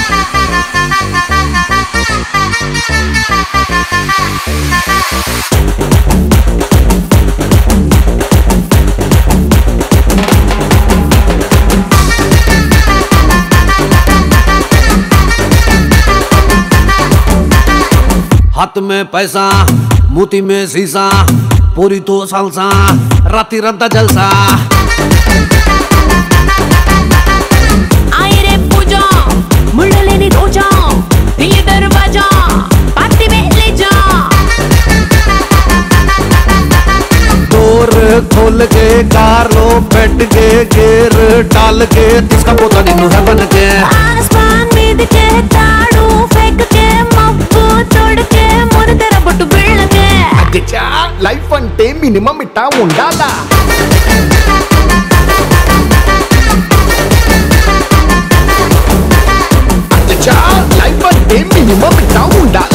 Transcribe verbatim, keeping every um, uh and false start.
हाथ में पैसा मोती में शीशा पूरी तो सालसा राती रंता जलसा आए रे पूजा मुड़लेनी रोजा दिए दरवाजा पार्टी में ले जा डोर खोल के कार लो बैठ के गेर डाल के तिसका पोता निन्नु है बन के आसमान में के ताड़ू फेंक के मब्बू तोड़ के मोर तेरा बट्टू बिल के అచ్చా లైఫ్ అంటే మినిమం ఇట్టా ఉండాలా అచ్చా లైఫ్ అంటే మినిమం ఇట్టా ఉండాలా